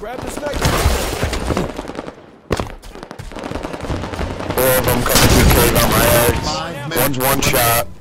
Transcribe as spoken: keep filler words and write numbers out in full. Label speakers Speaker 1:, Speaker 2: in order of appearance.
Speaker 1: Grab the sniper.
Speaker 2: Four of them coming through cave on my edge. One's one shot.